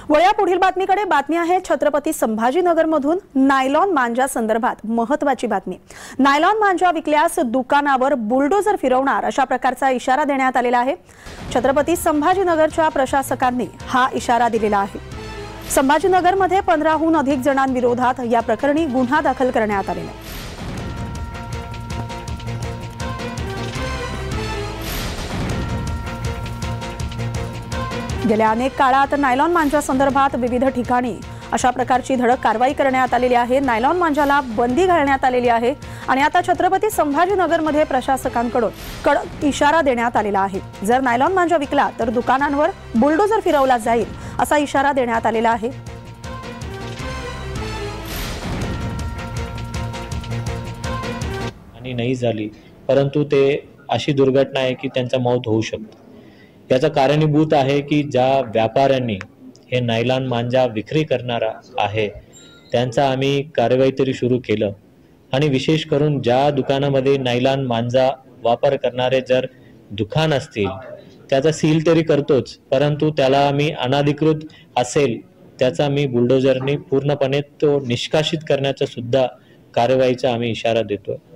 वळ्या पुढील बातमीकडे। बातमी आहे छत्रपती संभाजीनगरमधून नायलॉन मांजा संदर्भात महत्त्वाची बातमी। नायलॉन मांजा विकल्यास दुकानावर बुलडोजर फिरवणार अशा प्रकारचा इशारा देण्यात आलेला आहे। छत्रपती संभाजीनगरच्या प्रशासकांनी हा इशारा दिलेला आहे। संभाजीनगरमध्ये 15हून अधिक जणांविरोधात या प्रकरणी गुन्हा दाखल करण्यात आलेला आहे। गेल्या अनेक काळात नायलॉन मांजा संदर्भात विविध ठिकाणी अशा प्रकारची धडक कारवाई करण्यात आलेली आहे। नायलॉन मांजाला बंदी घालण्यात आलेली आहे आणि आता छत्रपती संभाजीनगरमध्ये प्रशासकांकडून कडक इशारा देण्यात आलेला आहे। जर नायलॉन मांजा विकला तर दुकानांवर बुलडोजर फिरवला जाईल असा इशारा देण्यात आलेला आहे। आणि नाही झाली, परंतु ते अशी दुर्घटना आहे की त्यांचा मौत होऊ शकतो। याचा कारणीभूत आहे की ज्या व्यापाऱ्यांनी हे नायलॉन मांजा विक्री करणारा आहे त्यांचा आम्ही कारवाई तरी सुरू केलं आणि विशेष करून ज्या दुकानामध्ये नायलॉन मांजा वापर करणारे जर दुकान असतील त्याचा सील तरी करतोच, परंतु त्याला आम्ही अनाधिकृत असेल त्याचा मी बुलडोजरनी पूर्णपणे तो निष्कासित करण्याचा सुद्धा कारवाईचा आम्ही इशारा देतो।